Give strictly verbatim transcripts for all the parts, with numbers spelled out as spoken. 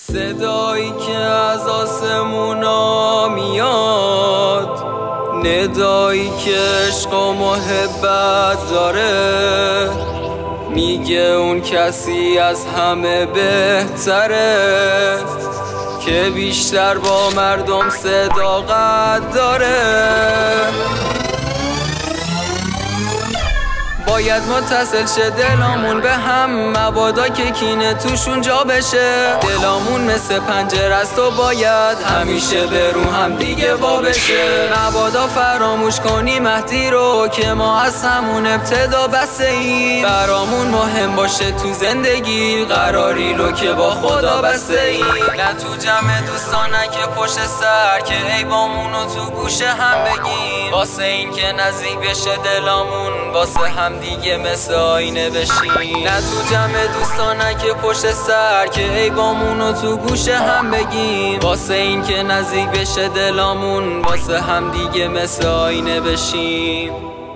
صدایی که از آسمونا میاد، ندایی که عشق و محبت داره، میگه اون کسی از همه بهتره که بیشتر با مردم صداقت داره. باید متصل شه دلامون به هم، مبادا که کینه توشون جا بشه. دلامون مثل پنجره است و باید همیشه به رو هم دیگه وا بشه. مبادا فراموش کنی مهدی رو که ما از همون ابتدا بسته ایم. برامون مهم باشه تو زندگی، قراری رو که با خدا بسته ایم. نه تو جمع دوستان نه که پشت سر، که عیبامونو تو گوشه هم بگیم. واسه این که نزدیک بشه دلامون، واسه هم دیگه مثل آینه بشیم. نه تو جمع دوستان نه که پشت سر، که عیبامونو تو گوشه هم بگیم. واسه این که نزدیک بشه دلامون، واسه هم دیگه مثل آینه بشیم.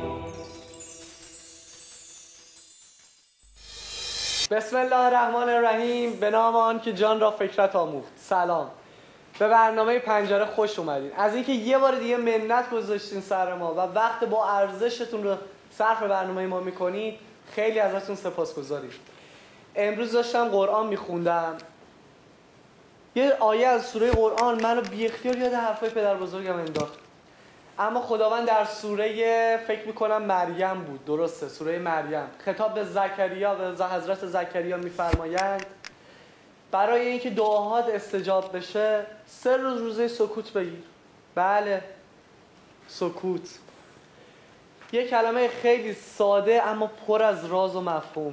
بسم الله الرحمن الرحیم. به نام آن که جان را فکرت آموخت. سلام، به برنامه پنجره خوش اومدین. از اینکه یه بار دیگه منت گذاشتین سر ما و وقت با ارزشتون رو صرف برنامه ما میکنید، خیلی ازتون سپاسگزاریم. امروز داشتم قرآن میخوندم، یه آیه از سوره قرآن منو بی اختیار یاد حرفای پدر بزرگم انداخت. اما خداوند در سوره فکر میکنم مریم بود، درسته، سوره مریم، خطاب به زکریا، به حضرت زکریا میفرمایند برای اینکه دعاهات استجاب بشه سه روز روزه سکوت بگیر. بله، سکوت، یه کلمه خیلی ساده اما پر از راز و مفهوم.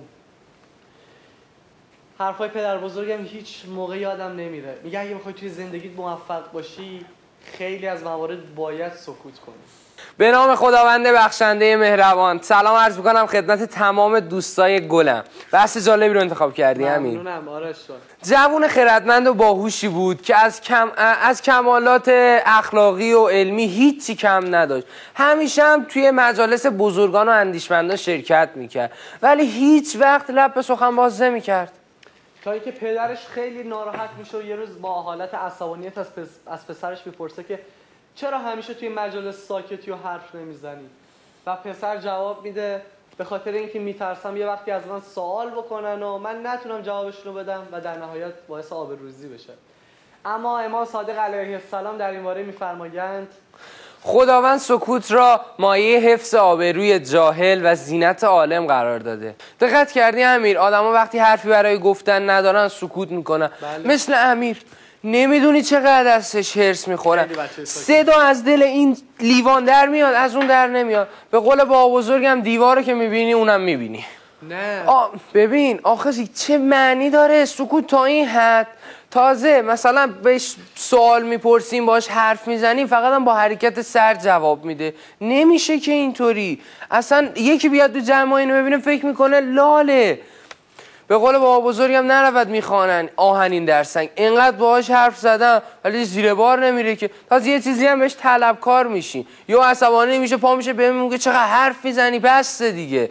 حرفای پدر بزرگم هیچ موقع یادم نمیره. میگه اگه بخوای توی زندگیت موفق باشی خیلی از موارد باید سکوت کنی. به نام خداوند بخشنده مهربان. سلام عرض میکنم خدمت تمام دوستای گلم. بحث جالبی رو انتخاب کردی همین. ممنونم. آره شد. جوون خردمند و باهوشی بود که از کم از کمالات اخلاقی و علمی هیچی کم نداشت. همیشه هم توی مجالس بزرگان و اندیشمندان شرکت میکرد، ولی هیچ وقت لب به سخن باز نمیکرد. تا اینکه پدرش خیلی ناراحت میشه و یه روز با حالت عصبانیت از, پس... از پسرش میپرسه که چرا همیشه توی مجالس ساکتی و حرف نمیزنی؟ و پسر جواب میده به خاطر اینکه میترسم یه وقتی از من سوال بکنن و من نتونم جوابشون رو بدم و در نهایت باعث آبروریزی بشه. اما امام صادق علیه السلام در این باره میفرمایند خداوند سکوت را مایه حفظ آبروی جاهل و زینت عالم قرار داده. دقت کردی امیر؟ آدما وقتی حرفی برای گفتن ندارن سکوت میکنن. بله. مثل امیر، نمیدونی چقدر دستش هرس میخورن، صدا از دل این لیوان در میاد از اون در نمیاد. به قول بابا بزرگم دیواره که میبینی اونم میبینی. نه آ ببین آخه چه معنی داره سکوت تا این حد؟ تازه مثلا بهش سوال میپرسیم باش حرف میزنیم فقط هم با حرکت سر جواب میده. نمیشه که اینطوری. اصلا یکی بیاد تو جمع اینو ببینه فکر میکنه لاله. به قول بابا بزرگم نرود میخوانن آهنین در سنگ. اینقدر باهاش حرف زدم ولی زیر بار نمیره که. تازه یه چیزی هم بهش طلبکار میشی، یا عصبانی میشه پا میشه بهم میگه چقدر حرف میزنی، بس دیگه.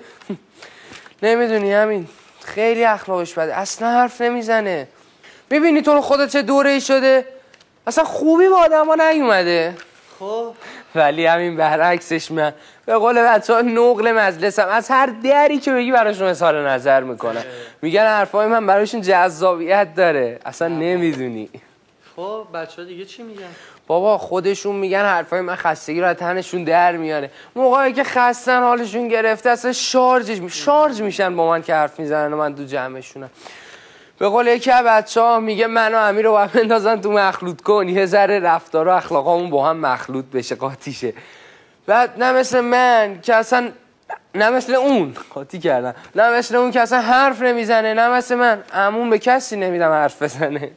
نمیدونی همین خیلی اخلاقش بده، اصلا حرف نمیزنه. میبینی تو رو خودت چه دوره ای شده، اصلا خوبی با آدم ها نیومده. خب ولی همین برعکسش من به قول بچه ها نقل مجلسم، از هر دری که بگی براشون اظهار نظر میکنن. میگن حرفای من براشون جذابیت داره، اصلا نمیدونی. خب بچه ها دیگه چی میگن؟ بابا خودشون میگن حرفای من خستگی رو از تنشون در میاره. موقعی که خستن حالشون گرفته اصلا شارژ می... شارژ میشن با من که حرف میزنن و من تو جمعشونم. به قول یکی از بچه‌ها میگه من و امیر رو باید بندازن تو مخلوط کن، یه ذره رفتار و اخلاقامون با هم مخلوط بشه، قاطی شه. بعد نه مثل من که اصلا، نه مثل اون قاطی کردم، نه مثل اون که اصلا حرف نمیزنه، نه مثل من عموم به کسی نمیدم حرف بزنه.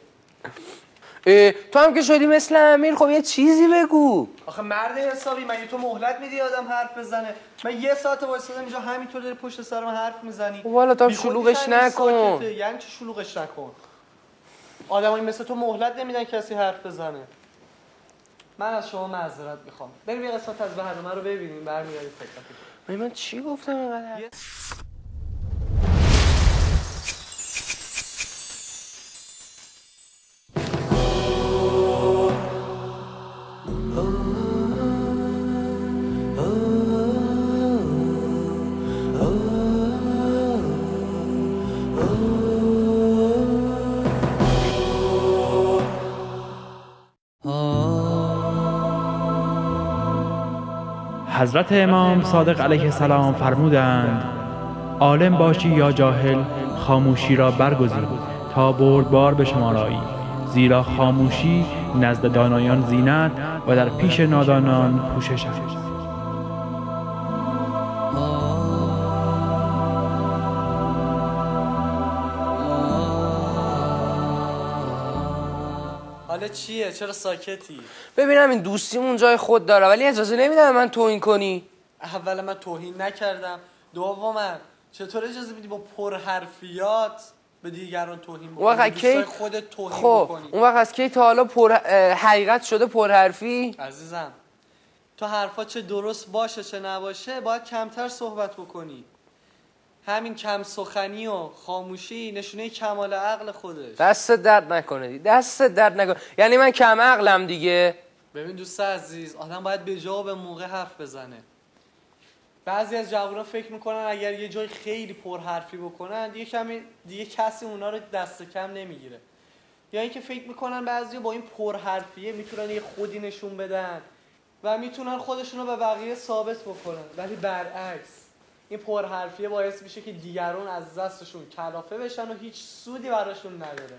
تو هم که شدی مثل امیر، خب یه چیزی بگو. آخه مرد حسابی، مگه تو مهلت میدی آدم حرف بزنه؟ من یه ساعت وایسادم اینجا همینطور داری پشت سر من حرف میزنی. والا تا شلوغش نکن. یعنی چی شلوغش نکن؟ آدمایی مثل تو مهلت نمیدن کسی حرف بزنه. من از شما معذرت میخوام. بریم یه قسمت از برنامه رو ببینیم، برمیگردیم فکر من چی گفتم اینقدر؟ حضرت امام صادق علیه السلام فرمودند عالم باشی یا جاهل، خاموشی را برگزین تا بردبار به شمار آیی، زیرا خاموشی نزد دانایان زینت و در پیش نادانان پوشش است. حالا چیه؟ چرا ساکتی؟ ببینم این دوستیمون جای خود داره ولی اجازه نمیدم من توهین کنی. اولا من توهین نکردم، دوما چطور اجازه میدی با پرحرفیات به دیگران توهین بکنی؟ اون وقت کی خودت توهین خب بکنی؟ اون وقت از کی تا حالا پر حقیقت شده پرحرفی؟ عزیزم تو حرفا چه درست باشه چه نباشه باید کمتر صحبت بکنی. همین کم سخنی و خاموشی نشونه کمال عقل خودش. دست درد نکنه، دست درد نکنه. یعنی من کم عقلم دیگه. ببین دوست عزیز، آدم باید به جا و به موقع حرف بزنه. بعضی از جوانان فکر میکنن اگر یه جای خیلی پرحرفی بکنن دیگه کمی دیگه کسی اونا رو دست کم نمیگیره. یا اینکه فکر میکنن بعضیا با این پرحرفیه میتونن یه خودی نشون بدن و میتونن خودشون رو به بقیه ثابت بکنن، ولی برعکس این پرحرفیه باعث میشه که دیگران از دستشون کلافه بشن و هیچ سودی براشون نداره.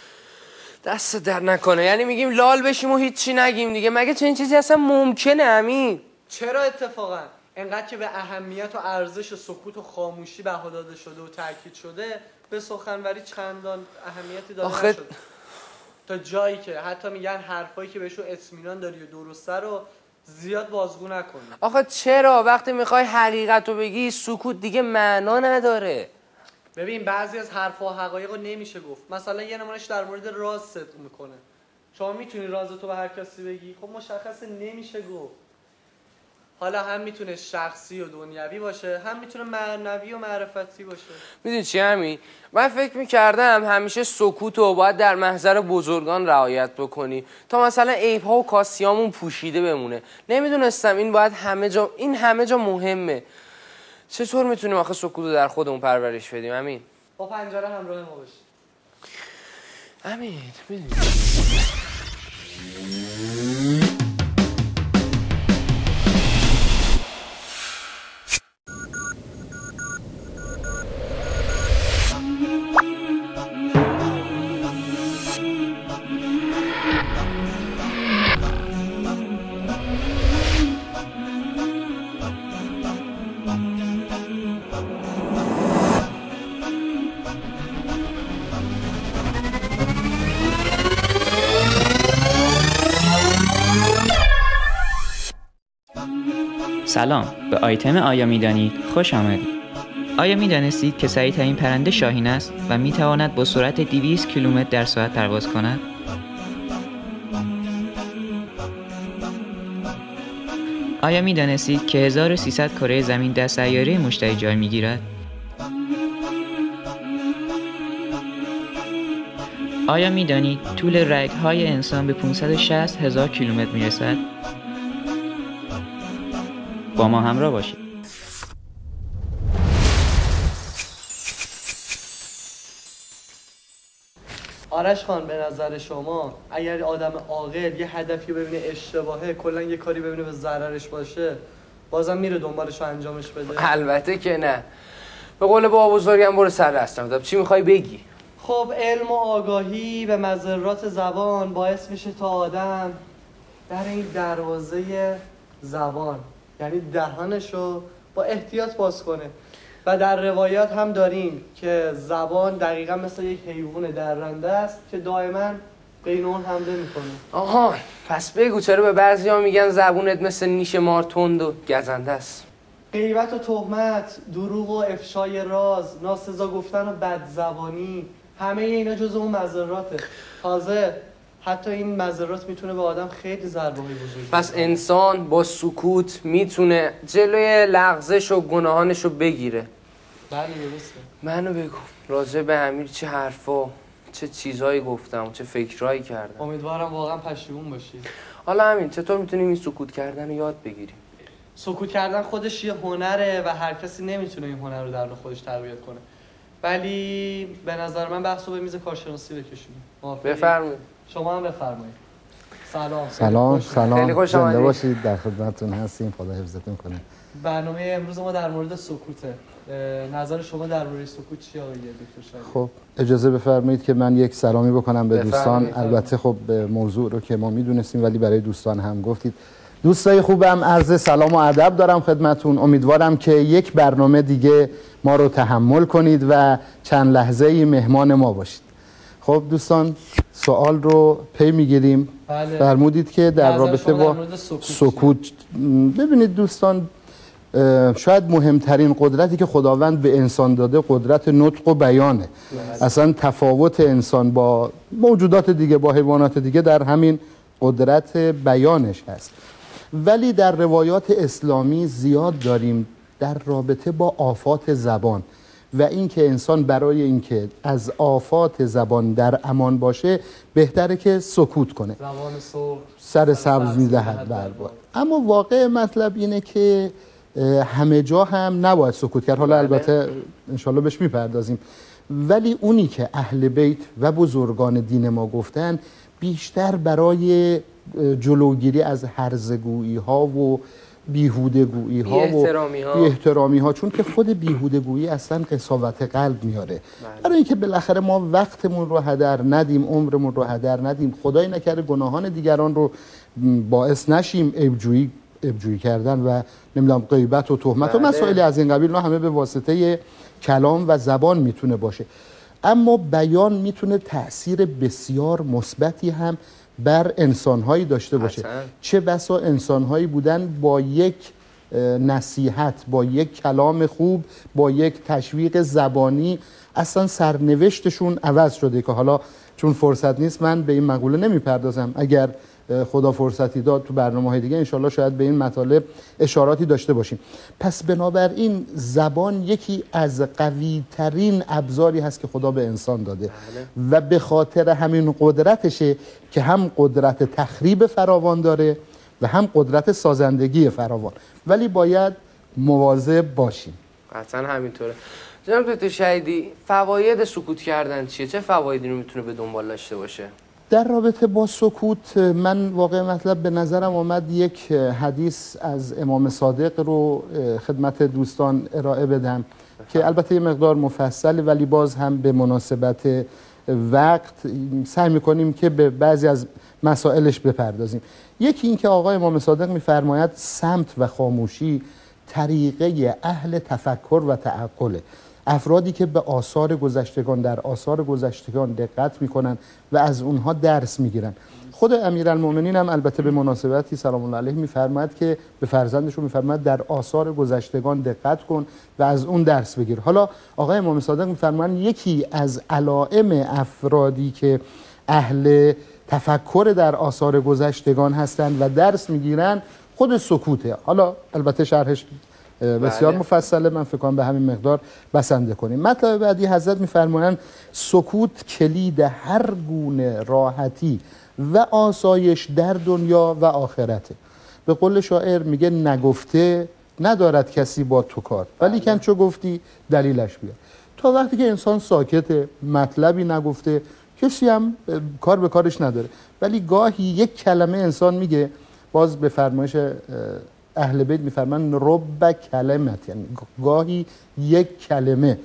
دست در نکنه. یعنی میگیم لال بشیم و هیچی نگیم دیگه؟ مگه چنین چیزی اصلا ممکنه امین؟ چرا اتفاقا انقدر که به اهمیت و ارزش سکوت و خاموشی بها داده شده و تاکید شده به سخنوری چندان اهمیتی داده آخه... نشده، تا جایی که حتی میگن حرفایی که بهشون اطمینان داری و درسته رو زیاد بازگو نکنی. آخه چرا وقتی میخوای حقیقت رو بگی سکوت دیگه معنا نداره؟ ببین بعضی از حرفا و حقایق رو نمیشه گفت. مثلا یه نمونهش در مورد راز صدق میکنه. شما میتونی رازتو به هر کسی بگی؟ خب مشخصه نمیشه گفت. حالا هم میتونه شخصی و دنیوی باشه، هم میتونه معنوی و معرفتی باشه. میدونی چی همین؟ من فکر میکردم همیشه سکوت رو باید در محضر بزرگان رعایت بکنی تا مثلا عیب‌ها و کاسیامون پوشیده بمونه. نمیدونستم این باید همه جا، این همه جا مهمه. چطور میتونیم آخه سکوت رو در خودمون پرورش بدیم امین؟ با پنجره همراه ما باشی. امین میدونی سلام، به آیتم آیا میدانید خوش آمدید. آیا میدانستید که سریع‌ترین پرنده شاهین است و میتواند با سرعت دویست کیلومتر در ساعت پرواز کند؟ آیا میدانستید که هزار و سیصد کره زمین در سیاره مشتری جای میگیرد؟ آیا میدانید طول رگ‌های انسان به پانصد و شصت هزار کیلومتر میرسد؟ با ما همراه باشید. آرش خان، به نظر شما اگر آدم عاقل یه هدفی ببینه اشتباهه، کلا یه کاری ببینه به ضررش باشه، بازم میره دنبالش رو انجامش بده؟ البته که نه. به قول بابا بزرگم برو سر رستم. چی میخوای بگی؟ خب علم و آگاهی به مضرات زبان باعث میشه تا آدم در این دروازه زبان، یعنی دهانشو با احتیاط باز کنه. و در روایات هم داریم که زبان دقیقا مثل یک حیوان درنده است که دائما بین اون حمله میکنه. آها، پس بگو چرا به بعضیا میگن زبونت مثل نیش مار تند و گزنده است؟ غیبت و تهمت، دروغ و افشای راز، ناسزا گفتن و بدزبانی، همه اینا جزء اون مضراته. تازه حتی این مضرات میتونه به آدم خیلی ضربه‌های بزرگی. پس انسان با سکوت میتونه جلوی لغزش و گناهانش رو بگیره. بله درسته. منو بگو راجع به امیر چه حرفا، چه چیزایی گفتم، چه فکرایی کردم. امیدوارم واقعا پشیمون باشی. حالا همین چطور میتونیم این سکوت کردن رو یاد بگیریم؟ سکوت کردن خودش یه هنره و هر کسی نمیتونه این هنر رو در خودش تربیت کنه. ولی به نظر من بحثو به میز کارشناسی بکشونیم. بفرمایید. شما هم بفرمایید. سلام سلام سلام خیلی خوش زنده آمدید. باشید، در خدمتتون هستیم، خدا حفظتون کنه. برنامه امروز ما در مورد سکوته. نظر شما درباره سکوت چیه آقای دکتر شریف؟ خب اجازه بفرمایید که من یک سلامی بکنم به دوستان. بفرمایید. البته خب موضوع رو که ما میدونستیم ولی برای دوستان هم گفتید. دوستای خوبم، عرض سلام و ادب دارم خدمتون. امیدوارم که یک برنامه دیگه ما رو تحمل کنید و چند لحظه‌ای مهمان ما باشید. خب دوستان، سوال رو پی میگیریم. بله. فرمودید که در نظر رابطه شما در با مورد سکوت سکوت، ببینید دوستان، شاید مهمترین قدرتی که خداوند به انسان داده قدرت نطق و بیانه. اصلا تفاوت انسان با موجودات دیگه، با حیوانات دیگه در همین قدرت بیانش هست. ولی در روایات اسلامی زیاد داریم در رابطه با آفات زبان و اینکه انسان برای اینکه از آفات زبان در امان باشه بهتره که سکوت کنه، زبان سرخ سر سبز میدهد بر باد. اما واقع مطلب اینه که همه جا هم نباید سکوت کرد. حالا البته انشالله بهش میپردازیم، ولی اونی که اهل بیت و بزرگان دین ما گفتن بیشتر برای جلوگیری از هرزگویی ها و بیهودگویی ها و بی احترامی ها، چون که خود بیهودگویی اصلا قساوت قلب میاره. برای اینکه بالاخره ما وقتمون رو هدر ندیم، عمرمون رو هدر ندیم، خدای نکرده گناهان دیگران رو باعث نشیم ابجویی ابجویی کردن و نمیدونم غیبت و تهمت و مسائلی از این قبیل، نه همه به واسطه کلام و زبان میتونه باشه. اما بیان میتونه تأثیر بسیار مثبتی هم بر انسانهایی داشته باشه. چه بسا انسانهایی بودن با یک نصیحت، با یک کلام خوب، با یک تشویق زبانی اصلا سرنوشتشون عوض شده، که حالا چون فرصت نیست من به این مقوله نمیپردازم. اگر خدا فرصتی داد تو برنامه‌های دیگه انشالله شاید به این مطالب اشاراتی داشته باشیم. پس بنابراین زبان یکی از قوی ترین ابزاری هست که خدا به انسان داده و به خاطر همین قدرتشه که هم قدرت تخریب فراوان داره و هم قدرت سازندگی فراوان، ولی باید مواظب باشیم. قطعا همینطوره. جناب دکتر شهیدی، فواید سکوت کردن چیه؟ چه فوایدی رو میتونه به دنبال داشته باشه؟ در رابطه با سکوت من واقع مطلب به نظرم آمد یک حدیث از امام صادق رو خدمت دوستان ارائه بدم که البته یه مقدار مفصل، ولی باز هم به مناسبت وقت سعی میکنیم که به بعضی از مسائلش بپردازیم. یکی این که آقای امام صادق میفرماید صمت و خاموشی طریقه اهل تفکر و تعقله. افرادی که به آثار گذشتگان، در آثار گذشتگان دقت میکنن و از اونها درس میگیرن. خود امیرالمومنین هم البته به مناسبتی سلام الله علیه میفرماید که به فرزندشون میفرماید در آثار گذشتگان دقت کن و از اون درس بگیر. حالا آقای امام صادق میفرمایند یکی از علائم افرادی که اهل تفکر در آثار گذشتگان هستند و درس میگیرن خود سکوته. حالا البته شرحش بسیار بله. مفصله، من فکر کنم به همین مقدار بسنده کنیم. مطلب بعدی حضرت میفرمایند سکوت کلید هر گونه راحتی و آسایش در دنیا و آخرته. به قول شاعر میگه نگفته ندارد کسی با تو کار، ولی کن چو گفتی دلیلش بیار. تا وقتی که انسان ساکته، مطلبی نگفته، کسی هم کار به کارش نداره، ولی گاهی یک کلمه انسان میگه، باز به فرمایش اهل بیت میفرمان رب کلمت، یعنی گاهی یک کلمه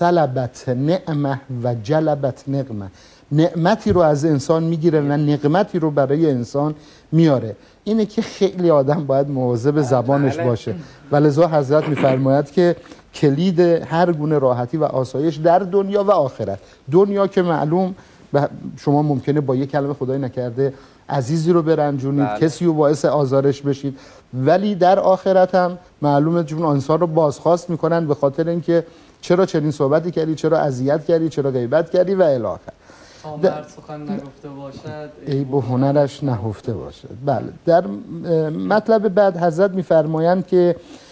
سلبت نعمه و جلبت نقمه، نعمتی رو از انسان میگیره و نقمتی رو برای انسان میاره. اینه که خیلی آدم باید مواظب زبانش باشه. ولذا حضرت میفرماید که کلید هر گونه راحتی و آسایش در دنیا و آخرت. دنیا که معلوم شما ممکنه با یک کلمه خدای نکرده عزیزی رو برنجونید، بله. کسی رو باعث آزارش بشید، ولی در آخرت هم معلومه چون انسان رو بازخواست میکنن به خاطر اینکه چرا چنین صحبتی کردی، چرا اذیت کردی، چرا غیبت کردی و الی آخر. آمر سخن نگفته باشد ای به هنرش نهفته باشد. بله. در مطلب بعد حضرت میفرمایند که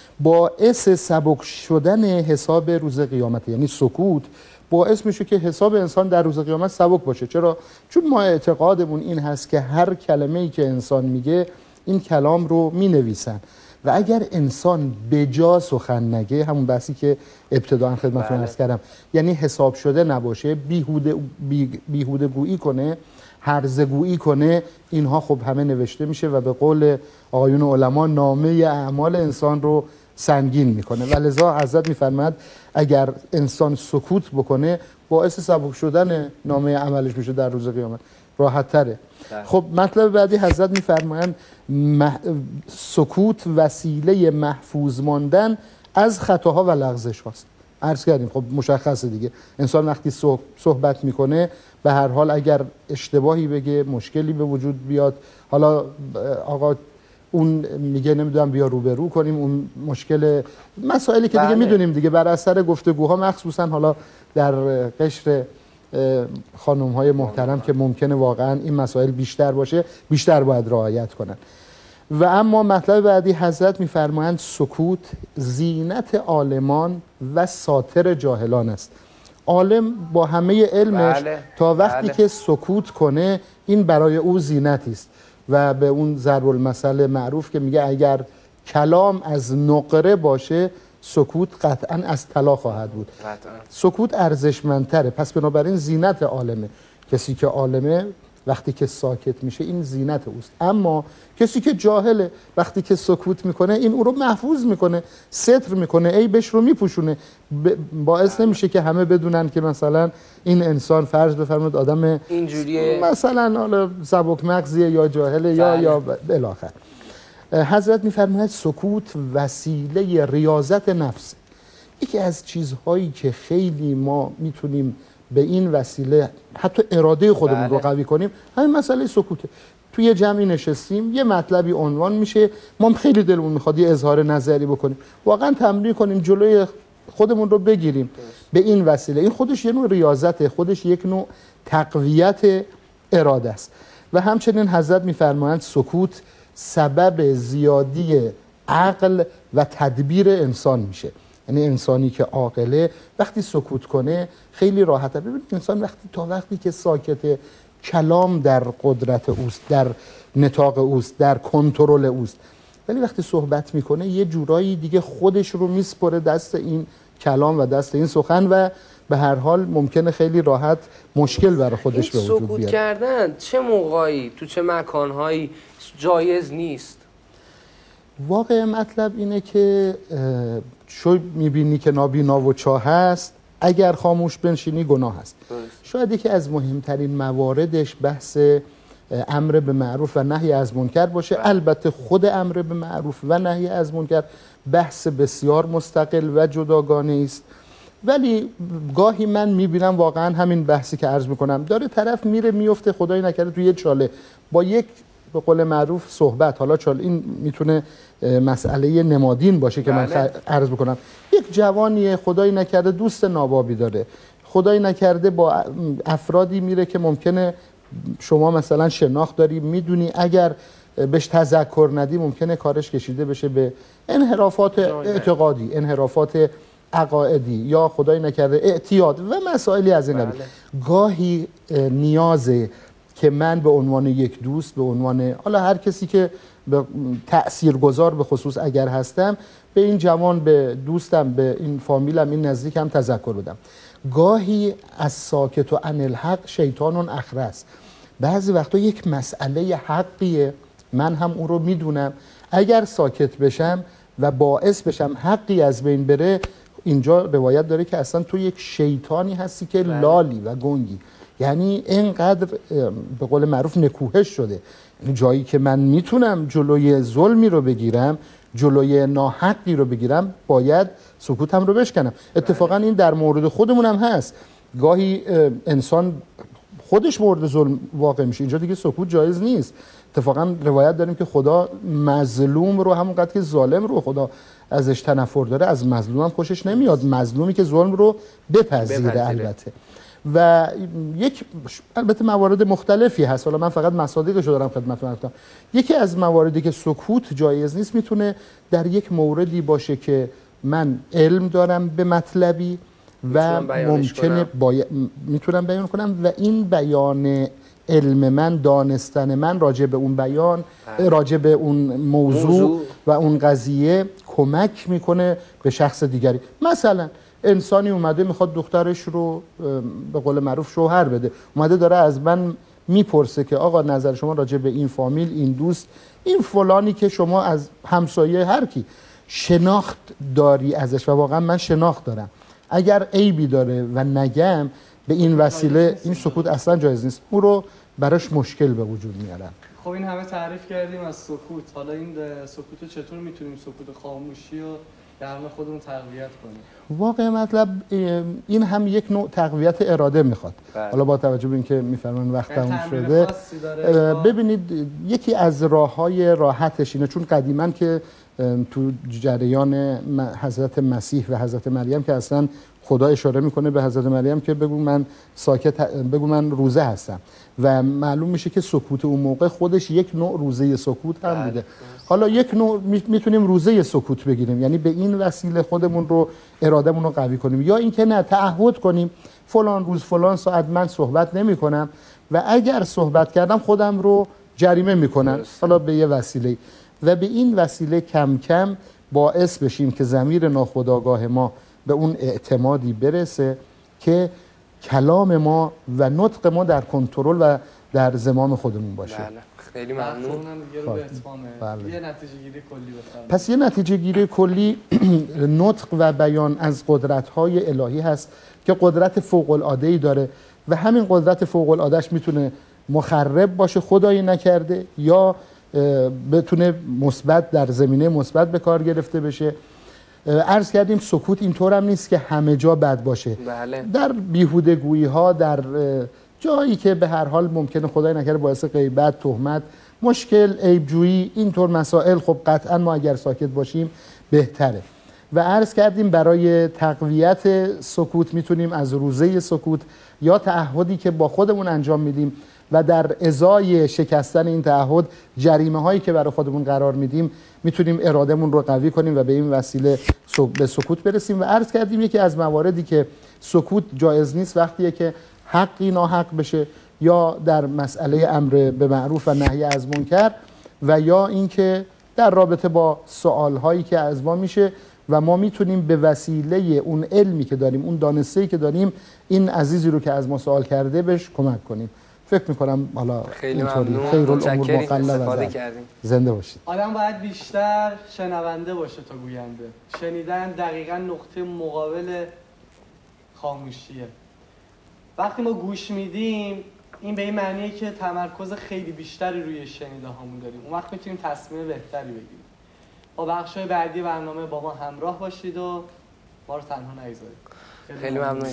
باعث سبک شدن حساب روز قیامت، یعنی سکوت باعث میشه که حساب انسان در روز قیامت سبک باشه. چرا؟ چون ما اعتقادمون این هست که هر کلمه‌ای که انسان میگه این کلام رو مینویسن و اگر انسان بجا سخن نگه، همون بحثی که ابتداً خدمتتون عرض کردم، یعنی حساب شده نباشه، بیهوده بی، بیهوده گویی کنه، هرزگویی کنه، اینها خب همه نوشته میشه و به قول آقایون علما نامه اعمال انسان رو سنگین میکنه. و لذا حضرت میفرماید اگر انسان سکوت بکنه باعث سبک شدن نامه عملش میشه در روز قیامت، راحت تره. خب مطلب بعدی حضرت میفرمایند مح... سکوت وسیله محفوظ ماندن از خطاها و لغزش هاست. عرض کردیم خب مشخصه دیگه، انسان وقتی صحبت میکنه به هر حال اگر اشتباهی بگه مشکلی به وجود بیاد، حالا آقا اون میگه نمیدونم بیا روبرو کنیم، اون مشکل مسائلی که دیگه بله. میدونیم دیگه بر اثر گفتگوها مخصوصا حالا در قشر خانم های محترم که ممکنه واقعا این مسائل بیشتر باشه بیشتر باید رعایت کنن. و اما مطلب بعدی حضرت میفرمایند سکوت زینت عالمان و ساتر جاهلان است. عالم با همه علمش بله. تا وقتی بله. که سکوت کنه این برای او زینتی است و به اون ضرب المثل معروف که میگه اگر کلام از نقره باشه سکوت قطعا از طلا خواهد بود. قطعا. سکوت ارزشمندتره، پس بنابراین زینت عالمه. کسی که عالمه وقتی که ساکت میشه این زینت اوست. اما کسی که جاهله وقتی که سکوت میکنه این او رو محفوظ میکنه، ستر میکنه، عیبش رو میپوشونه، باعث نمیشه که همه بدونن که مثلا این انسان فرض بفرمایید آدم اینجوریه، مثلا حالا سبک مغزیه یا جاهله یا یا بالاخره. حضرت میفرماید سکوت وسیله ریاضت نفس. یکی از چیزهایی که خیلی ما میتونیم به این وسیله حتی اراده خودمون بله. رو قوی کنیم همین مسئله سکوته. توی جمعی نشستیم یه مطلبی عنوان میشه، ما خیلی دلمون میخواد یه اظهار نظری بکنیم، واقعا تمرین کنیم جلوی خودمون رو بگیریم به این وسیله. این خودش یه نوع ریاضته، خودش یک نوع تقویت اراده است. و همچنین حضرت میفرمایند سکوت سبب زیادی عقل و تدبیر انسان میشه. یعنی انسانی که عاقله وقتی سکوت کنه خیلی راحته. ببینید انسان وقتی تا وقتی که ساکته کلام در قدرت اوست، در نطاق اوست، در کنترل اوست، ولی وقتی صحبت میکنه یه جورایی دیگه خودش رو میسپره دست این کلام و دست این سخن و به هر حال ممکنه خیلی راحت مشکل برای خودش به وجود بیاره. سکوت کردن چه موقعی تو چه مکانهایی جایز نیست؟ واقع مطلب اینه که شو میبینی که نابینا و چاه هست، اگر خاموش بنشینی گناه هست. شاید یکی از مهمترین مواردش بحث امر به معروف و نهی از منکر باشه. البته خود امر به معروف و نهی از منکر بحث بسیار مستقل و جداگانه است، ولی گاهی من میبینم واقعا همین بحثی که عرض میکنم داره طرف میره میفته خدای نکرده توی یه چاله با یک به قول معروف صحبت، حالا چال این میتونه مسئله نمادین باشه که من عرض بکنم، یک جوانی خدای نکرده دوست نابابی داره، خدای نکرده با افرادی میره که ممکنه شما مثلا شناخت داری میدونی اگر بهش تذکر ندی ممکنه کارش کشیده بشه به انحرافات اعتقادی، انحرافات عقائدی یا خدای نکرده اعتیاد و مسائلی از این قبیل. گاهی نیازه که من به عنوان یک دوست، به عنوان حالا هر کسی که تأثیرگذار به خصوص اگر هستم، به این جوان، به دوستم، به این فامیلم، این نزدیکم تذکر بدم. گاهی از ساکت و عن الحق شیطان اخرس. بعضی وقتا یک مسئله حقیه، من هم اون رو میدونم، اگر ساکت بشم و باعث بشم حقی از بین بره، اینجا روایت داره که اصلا تو یک شیطانی هستی که لالی و گنگی، یعنی اینقدر به قول معروف نکوهش شده. جایی که من میتونم جلوی ظلمی رو بگیرم، جلوی ناحقی رو بگیرم، باید سکوتم رو بشکنم. اتفاقا این در مورد خودمون هم هست، گاهی انسان خودش مورد ظلم واقع میشه، اینجا دیگه سکوت جایز نیست. اتفاقا روایت داریم که خدا مظلوم رو همونقدر که ظالم رو خدا ازش تنفر داره، از مظلوم هم خوشش نمیاد، مظلومی که ظلم رو بپذیره, بپذیره. البته و یک البته موارد مختلفی هست، حالا من فقط مصادیقش رو دارم خدمتتون گفتم. یکی از مواردی که سکوت جایز نیست میتونه در یک موردی باشه که من علم دارم به مطلبی و ممکنه باید میتونم بیان کنم و این بیان علم من، دانستن من راجع به اون بیان، راجع به اون موضوع, موضوع و اون قضیه کمک میکنه به شخص دیگری. مثلا انسانی اومده میخواد دخترش رو به قول معروف شوهر بده، اومده داره از من میپرسه که آقا نظر شما راجع به این فامیل، این دوست، این فلانی که شما از همسایه هر کی شناخت داری ازش و واقعا من شناخت دارم، اگر عیبی داره و نگم به این وسیله این سکوت اصلا جایز نیست، اون رو براش مشکل به وجود میارن. خب این همه تعریف کردیم از سکوت، حالا این سکوت رو چطور میتونیم سکوت خاموشی رو درون خودمون تقویت کنیم؟ واقع مطلب این هم یک نوع تقویت اراده میخواد. بله. حالا با توجه به اینکه میفرمان وقت تموم شده، ببینید یکی از راه‌های راحتش اینه، چون قدیما که تو جریان حضرت مسیح و حضرت مریم که اصلا خدا اشاره میکنه به حضرت مریم که بگو من ساکت، بگو من روزه هستم و معلوم میشه که سکوت اون موقع خودش یک نوع روزه سکوت هم بوده. حالا یک نوع میتونیم روزه سکوت بگیریم، یعنی به این وسیله خودمون رو ارادهمون رو قوی کنیم، یا اینکه نه تعهد کنیم فلان روز فلان ساعت من صحبت نمی کنم و اگر صحبت کردم خودم رو جریمه میکنم، حالا به یه وسیله، و به این وسیله کم کم باعث بشیم که ضمیر ناخودآگاه ما به اون اعتمادی برسه که کلام ما و نطق ما در کنترل و در زمام خودمون باشه. بله. خیلی ممنون. بله. یه نتیجه گیری کلی بفرمایید. پس یه نتیجه گیری کلی نطق و بیان از قدرت‌های الهی هست که قدرت فوق‌العاده‌ای داره و همین قدرت فوق‌العاده‌اش میتونه مخرب باشه خدایی نکرده، یا بتونه مثبت در زمینه مثبت به کار گرفته بشه. عرض کردیم سکوت اینطور هم نیست که همه جا بد باشه. بله. در بیهودگویی ها، در جایی که به هر حال ممکنه خدای نکرده باعث غیبت، تهمت، مشکل، عیبجویی، اینطور مسائل، خب قطعا ما اگر ساکت باشیم بهتره. و عرض کردیم برای تقویت سکوت میتونیم از روزه سکوت یا تعهدی که با خودمون انجام میدیم و در ازای شکستن این تعهد جریمه هایی که برای خودمون قرار میدیم میتونیم ارادهمون رو قوی کنیم و به این وسیله به سکوت برسیم. و عرض کردیم یکی از مواردی که سکوت جایز نیست وقتیه که حقی ناحق بشه، یا در مسئله امر به معروف و نهی از منکر، و یا اینکه در رابطه با سوال هایی که از ما میشه و ما میتونیم به وسیله اون علمی که داریم، اون دانسته‌ای که داریم، این عزیزی رو که از ما سوال کرده بهش کمک کنیم. فکر میکنم حالا خیلی اینطوری ممنون. خیرالامور مقلب استفاده کردیم. زنده باشید. آدم باید بیشتر شنونده باشه تا گوینده. شنیدن دقیقاً نقطه مقابل خاموشیه. وقتی ما گوش میدیم این به این معنیه که تمرکز خیلی بیشتری روی شنیده هامون داریم، اون وقت میتونیم تصمیم بهتری بگیریم. با بخشای بعدی برنامه با ما همراه باشید و ما رو تنها نگذارید. خیلی ممنون.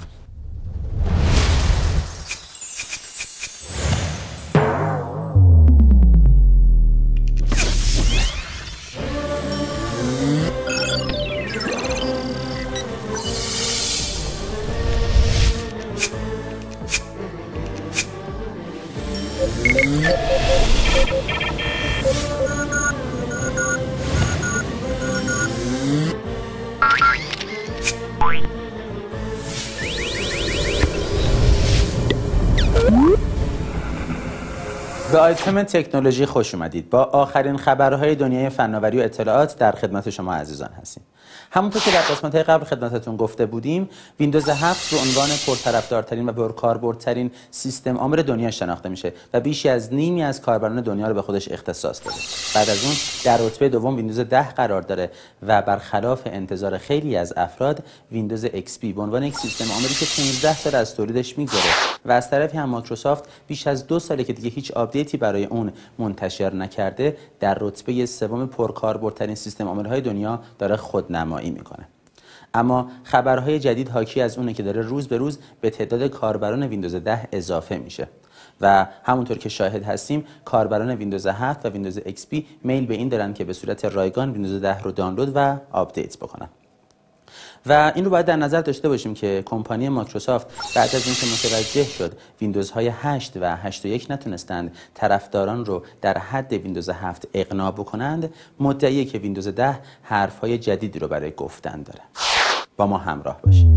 به آیتم تکنولوژی خوش اومدید. با آخرین خبرهای دنیای فناوری و اطلاعات در خدمت شما عزیزان هستیم. همونطور که در قسمت‌های قبل خدمتتون گفته بودیم، ویندوز هفت به عنوان پرطرفدارترین و پرکاربردترین سیستم عامل دنیا شناخته میشه و بیشی از نیمی از کاربران دنیا رو به خودش اختصاص داده. بعد از اون در رتبه دوم ویندوز ده قرار داره و برخلاف انتظار خیلی از افراد، ویندوز ایکس پی به عنوان یک سیستم عاملی که پانزده سال از تولیدش میگذره و از طرفی هم مایکروسافت بیش از دو ساله که دیگه هیچ آپدیتی برای اون منتشر نکرده، در رتبه سوم پرکاربردترین سیستم عامل‌های دنیا داره خودنمایی میکنه. اما خبرهای جدید حاکی از اونه که داره روز به روز به تعداد کاربران ویندوز ده اضافه میشه و همونطور که شاهد هستیم کاربران ویندوز هفت و ویندوز ایکس پی میل به این دارن که به صورت رایگان ویندوز ده رو دانلود و آپدیت بکنن. و این رو باید در نظر داشته باشیم که کمپانی مایکروسافت بعد از اینکه متوجه شد ویندوزهای هشت و هشت و یک نتونستند طرفداران رو در حد ویندوز هفت اقناع بکنند، مدعیه که ویندوز ده حرفهای جدیدی رو برای گفتن داره. با ما همراه باشید.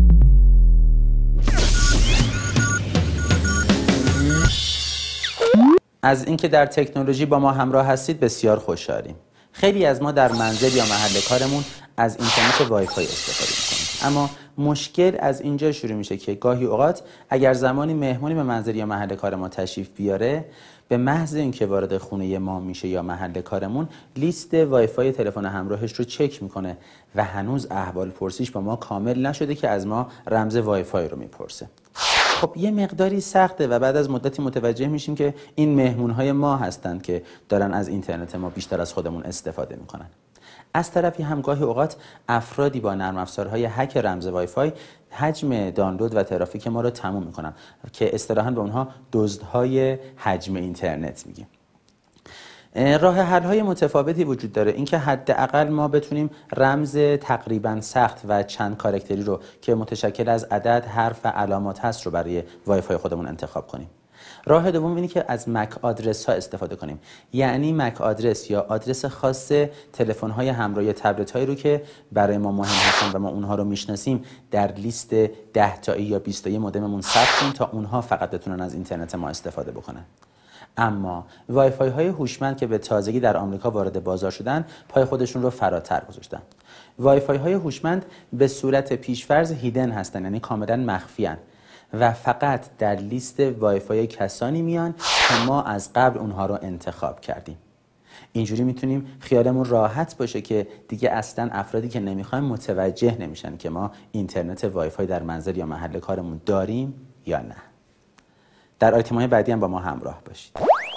از اینکه در تکنولوژی با ما همراه هستید بسیار خوشحالیم. خیلی از ما در منزل یا محل کارمون از اینترنت وای فای استفاده می‌کنیم. اما مشکل از اینجا شروع میشه که گاهی اوقات اگر زمانی مهمونی به منزل یا محل کار ما تشریف بیاره، به محض اینکه وارد خونه ما میشه یا محل کارمون، لیست وای فای تلفن همراهش رو چک میکنه و هنوز احوال پرسیش با ما کامل نشده که از ما رمز وای فای رو میپرسه. خب یه مقداری سخته و بعد از مدتی متوجه میشیم که این مهمونهای ما هستند که دارن از اینترنت ما بیشتر از خودمون استفاده میکنن. از طرفی هم گاهی اوقات افرادی با نرم افزارهای هک رمز وای فای حجم دانلود و ترافیک ما رو تموم میکنن که اصطلاحاً به اونها دزدهای حجم اینترنت میگیم. راه حل های متفاوتی وجود داره، اینکه حداقل ما بتونیم رمز تقریبا سخت و چند کاراکتری رو که متشکل از عدد، حرف و علامات هست رو برای وای فای خودمون انتخاب کنیم. راه دوم اینه که از مک آدرس ها استفاده کنیم، یعنی مک آدرس یا آدرس خاص تلفن های همراه یا تبلت هایی رو که برای ما مهم هستن و ما اونها رو میشناسیم در لیست ده تایی یا بیست تایی مودممون ثبت کنیم تا اونها فقط بتونن از اینترنت ما استفاده بکنن. اما وای فای های هوشمند که به تازگی در آمریکا وارد بازار شدن، پای خودشون رو فراتر گذاشتن. وای فای های هوشمند به صورت پیشفرض هیدن هستن، یعنی کاملا مخفی ان و فقط در لیست وای فای کسانی میان که ما از قبل اونها رو انتخاب کردیم. اینجوری میتونیم خیالمون راحت باشه که دیگه اصلا افرادی که نمیخوایم متوجه نمیشن که ما اینترنت وای فای در منزل یا محل کارمون داریم یا نه. در آیتم‌های بعدی هم با ما همراه باشید.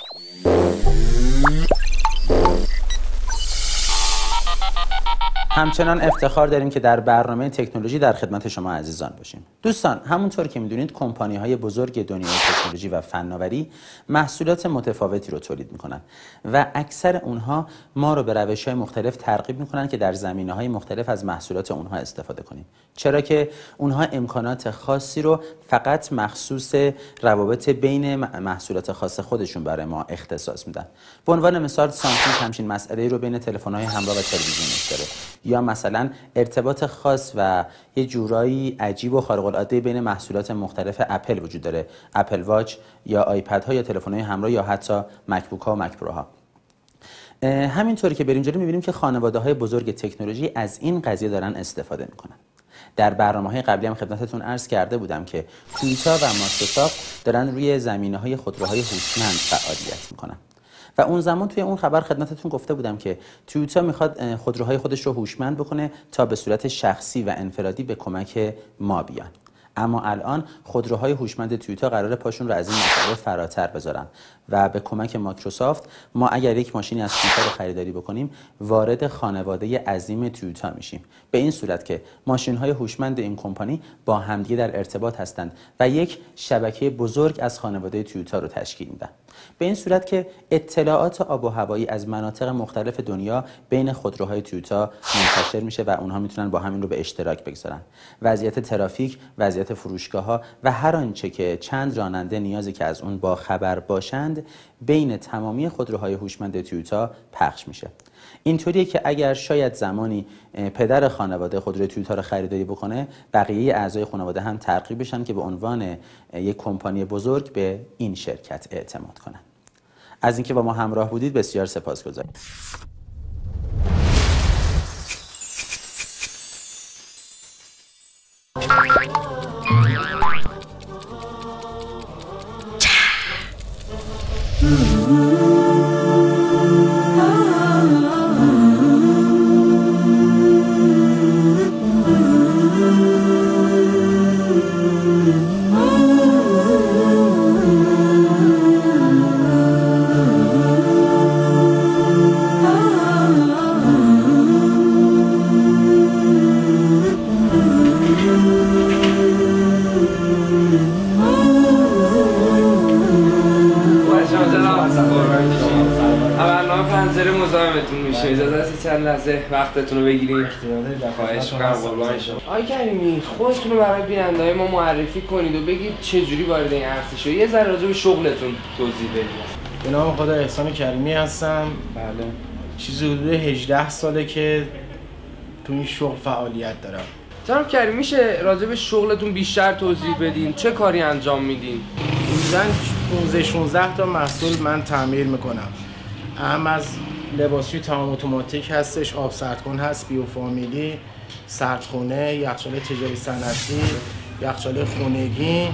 همچنان افتخار داریم که در برنامه تکنولوژی در خدمت شما عزیزان باشیم. دوستان، همونطور که میدونید کمپانی‌های بزرگ دنیای تکنولوژی و فناوری محصولات متفاوتی رو تولید میکنن و اکثر اونها ما رو به روش‌های مختلف ترغیب میکنن که در زمینه‌های مختلف از محصولات اونها استفاده کنیم، چرا که اونها امکانات خاصی رو فقط مخصوص روابط بین محصولات خاص خودشون برای ما اختصاص میدن. به عنوان مثال سامسونگ همچین مسئله رو بین تلفن‌های همراه و تلویزیونش داره، یا مثلا ارتباط خاص و یه جورایی عجیب و خارق العاده بین محصولات مختلف اپل وجود داره، اپل واچ یا آیپد ها یا تلفن‌های همراه یا حتی مکبوک ها و مک پرو ها. همینطوری که بریم جلو می‌بینیم که خانواده‌های بزرگ تکنولوژی از این قضیه دارن استفاده میکنن. در برنامه‌های قبلی هم خدمتتون عرض کرده بودم که تویوتا و مایکروسافت دارن روی زمینه‌های خودروهای هوشمند فعالیت میکنن و اون زمان توی اون خبر خدمتتون گفته بودم که تویوتا میخواد خودروهای خودش رو هوشمند بکنه تا به صورت شخصی و انفرادی به کمک ما بیان. اما الان خودروهای هوشمند تویوتا قراره پاشون رو از این مسئله فراتر بذارن و به کمک مایکروسافت ما اگر یک ماشینی از تویوتا رو خریداری بکنیم وارد خانواده عظیم تویوتا میشیم، به این صورت که ماشین‌های هوشمند این کمپانی با همدیگه در ارتباط هستند و یک شبکه بزرگ از خانواده تویوتا رو تشکیل میدن. به این صورت که اطلاعات آب و هوایی از مناطق مختلف دنیا بین خودروهای تویوتا منتشر میشه و اونها میتونن با همین رو به اشتراک بگذارن. وضعیت ترافیک، وضعیت فروشگاه‌ها و هر آنچه که چند راننده نیازی که از اون با خبر باشند بین تمامی خودروهای هوشمند تویوتا پخش میشه. اینطوریه که اگر شاید زمانی پدر خانواده خودروی تویوتا رو خریداری بکنه، بقیه اعضای خانواده هم ترغیب بشن که به عنوان یک کمپانی بزرگ به این شرکت اعتماد کنن. از اینکه با ما همراه بودید بسیار سپاسگزارم. وقتتون رو بگیریم. خواهش می‌کنم قربان شما. آقای کریمی، خودتون رو برای بیننده‌های ما معرفی کنید و بگید چه جوری وارد این عرصه شدید. یه ذره راجع به شغلتون توضیح بدید. به نام خدا احسان کریمی هستم. بله. چیزی حدود هجده ساله که تو این شغل فعالیت دارم. جناب کریمی، میشه راجع به شغلتون بیشتر توضیح بدین؟ چه کاری انجام میدین؟ حدوداً پانزده شانزده تا محصول من تعمیر میکنم. اهم از لباسشویی تمام اتوماتیک هستش، آب سردکن هست، بیو فامیلی، سردخونه، یخچال تجاری صنعتی، یخچال خونگی،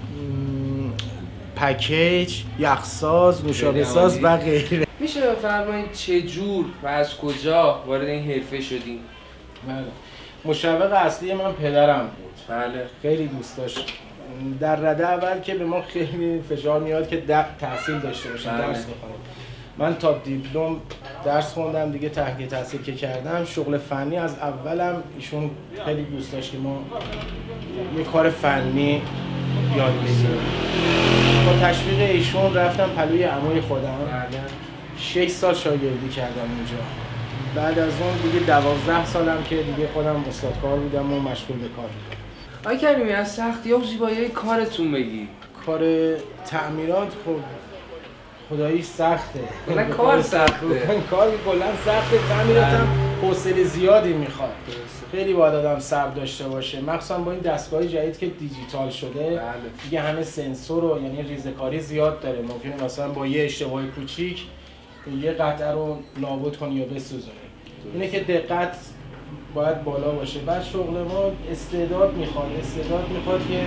پکیج، یخساز، نوشابه ساز و غیره. میشه بفرمایید چه جور و از کجا وارد این حرفه شدین؟ بله. مشوق اصلی من پدرم بود. بله. خیلی دوست داشت. در رده اول که به ما خیلی فشار میاد که تحصیل داشته باشیم، درس بخونیم. من تا دیپلم درس خوندم دیگه، تحقیق تحصیل که کردم. شغل فنی از اولم ایشون خیلی دوست داشت که ما یه کار فنی یاد بگیریم. با تشویق ایشون رفتم پلوی عموی خودم. شش سال شاگردی کردم اونجا. بعد از اون دیگه دوازده سالم که دیگه خودم استادکار بودم و مشغول به کار بودم. آقای کریمی از سختی و زیبایی کارتون بگی. کار تعمیرات خب خدایی سخته. کلا کار سخته. کار کلا سخته. تعمیرات هم حوصله زیادی میخواد. خیلی باید آدم صبر داشته باشه، مخصوصا با این دستگاه جدید که دیجیتال شده. دیگه همه سنسور و یعنی ریزکاری زیاد داره. ممکنه مثلا با یه اشتباه کوچیک یه قطعه رو نابود کنی یا بسوزونی. اینه که دقت باید بالا باشه. بعد شغل ما استعداد میخواد، استعداد میخواد که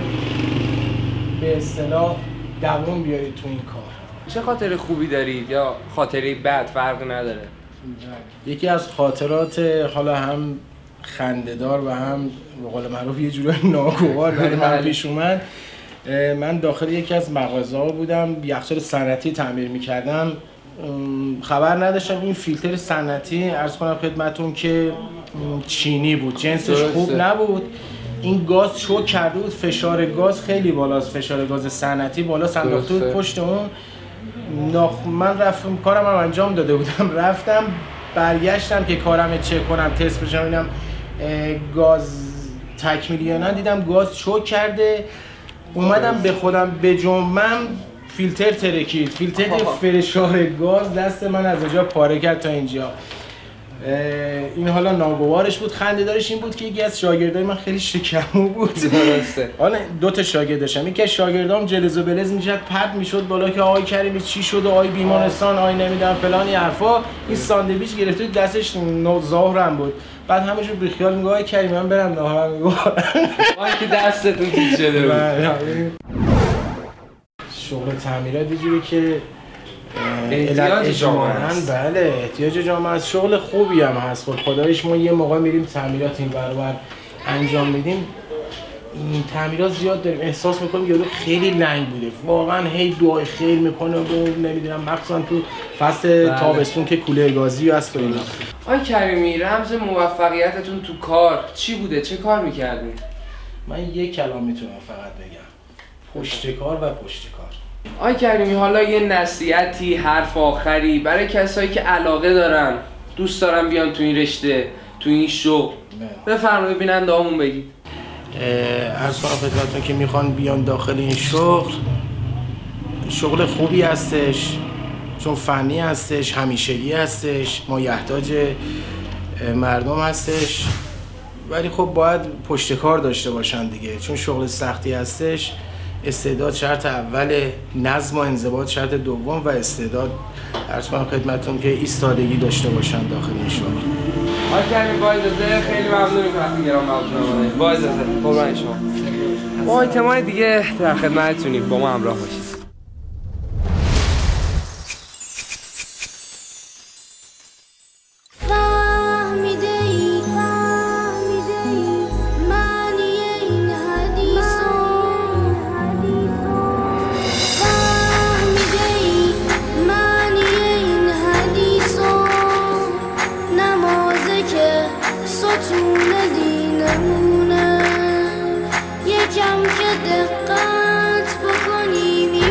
به اصطلاح دوام بیارید تو این کار. چه خاطر خوبی دارید یا خاطره بد فرق نداره؟ یکی از خاطرات حالا هم خنده‌دار و هم به قول معروف یه جوری ناگوار برای من پیش اومد. من داخل یکی از مغازه‌ها بودم، یخچال صنعتی تعمیر می‌کردم. خبر نداشتم این فیلتر صنعتی، عرض کنم خدمتتون که چینی بود، جنسش خوب نبود. این گاز چوک کرده بود، فشار گاز خیلی بالاست، فشار گاز صنعتی بالا انداخته بود پشت اون. من رفتم کارم هم انجام داده بودم، رفتم برگشتم که کارم چک کنم، تست بشم ببینم گاز تکمیلی یا نه، دیدم گاز چوک کرده. اومدم به خودم بجنبم، فیلتر ترکید، فیلتر فشار گاز دست من از اونجا پاره کرد تا اینجا. این حالا ناگوارش بود. خنده دارش این بود که یکی از شاگردای من خیلی شکمو بود. درسته. حالا دو تا شاگرد داشتم، یکی از شاگردام جلز و بلز میشد، پرت میشد بالا که آقای کریمی چی شد، آقای بیمارستان، آقای نمیدونم فلان حرفا. این ساندویچ گرفته دستش ظاهرم بود. بعد همشون بی خیال میگه آقای کریمی من برم ناهارم میگه. وای که دستتون گیج شده بود. شغل تعمیرات یه جوری که احتیاج جامعه است. بله احتیاج جامعه است. شغل خوبی هم هست. خود خدایش ما یه موقع میریم تعمیرات این برابر انجام میدیم، تعمیرات زیاد داریم، احساس میکنیم یارو خیلی لنگ بوده، واقعا هی دعای خیر میکنه و نمیدونم مخصوصا تو فصل بله. تابستون که کولر گازی هست و اینا. آقای کریمی رمز موفقیتتون تو کار چی بوده؟ چه کار میکردید؟ من یک کلام میتونم فقط بگم، پشت کار و پشت کار. آقای کریمی حالا یه نصیحتی، حرف آخری برای کسایی که علاقه دارن، دوست دارن بیان تو این رشته، تو این شغل، بفرمایید بیننده هامون بگید. عرض کنم خدمتتون که میخوان بیان داخل این شغل، شغل خوبی هستش، چون فنی هستش، همیشگی هستش، مایحتاج مردم هستش، ولی خب باید پشت کار داشته باشن دیگه، چون شغل سختی هستش. استعداد شرط اوله، نظم و انضباط شرط دوم و استعداد عرض کنم خدمتتون که ایستادگی داشته باشن داخل این شغل. آقای کریمی با اجازه خیلی ممنونیم وقتی گرام ممنون. با اجازه قربان شما. با آیتم‌های دیگه در خدمتتونیم، با ما همراه باشید. یکم که دقت بکنی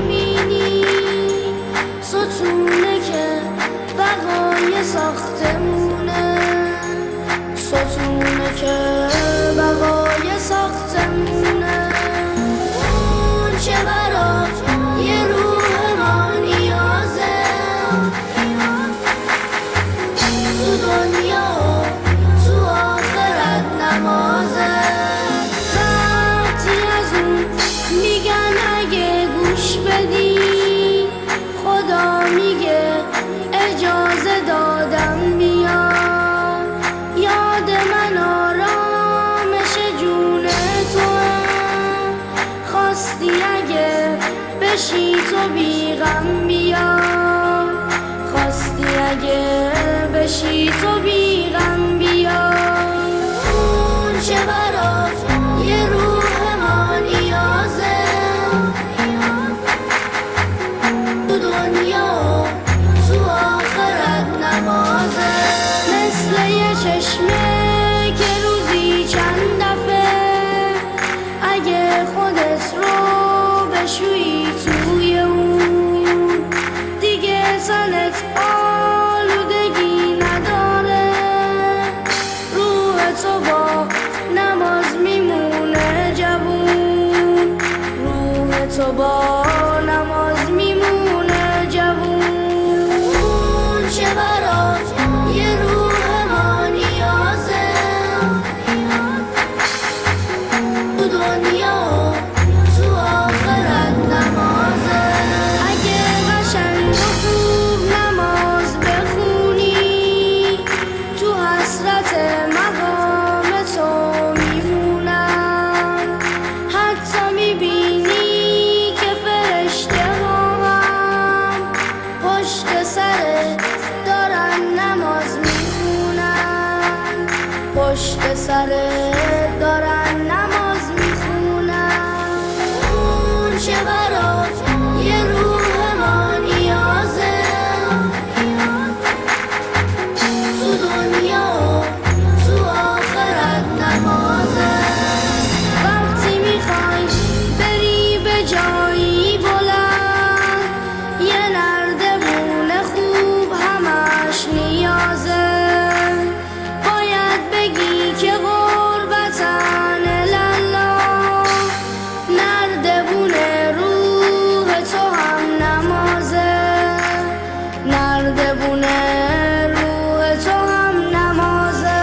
بشی تو بیغم بیا اون چه برات یه روح ما نیازه تو دنیا تو آخرت نمازه مثل یه چشمه که روزی چند دفعه اگه خودت رو بشویی توی اون دیگه سنت آلودگی نداره روح تو با نماز میمونه جوون روح تو با نماز میمونه جوون اون چه برات یه روح ما نیازه تو دنیا تو آخرت نمازه اگه قشنگ و خوب نماز بخونی تو حسرت مقام تو میمونم حتی میبینی که فرشته ها هم پشت سر دارن نماز میخونن پشت سر دارن نماز میخونن اون چه برات یه روح ما نیازه تو دنیا تو آخرت نمازه وقتی میخوای بری به جایی بلند یه نردبون خوب همش نیازه باید بگی که غربتن الالا نردبون روح تو هم نمازه نردبون روح تو هم نمازه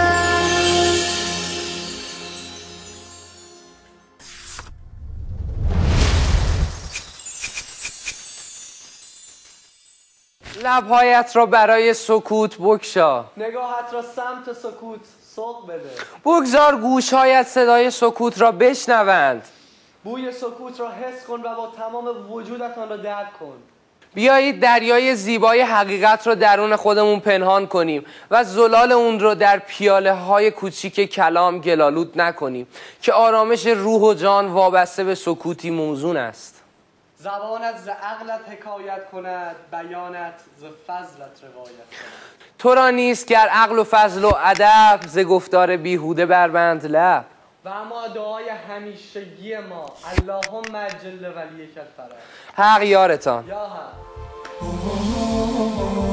لبهایت را برای سکوت بگشا نگاهت را سمت سکوت سوق بده بگذار گوشهایت صدای سکوت را بشنوند بوی سکوت را حس کن و با تمام وجودت آن را درک کن بیایید دریای زیبای حقیقت رو درون خودمون پنهان کنیم و زلال اون رو در پیاله های کوچیک کلام گلالود نکنیم که آرامش روح و جان وابسته به سکوتی موزون است. زبانت ز عقلت حکایت کند، بیانت ز فضلت روایت کند. تو را نیست گر عقل و فضل و ادب ز گفتار بیهوده بربند لب. و اما دعای همیشگی ما اللهم عجل ولیک الفرج. حق یارتان. یا حق.